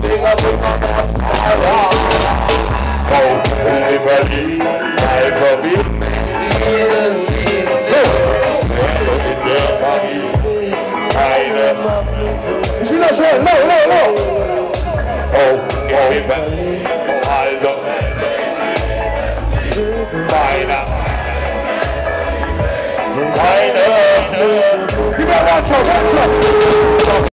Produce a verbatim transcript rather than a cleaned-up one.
Is not saying no, no, no? Oh, oh, also, meine, meine, meine,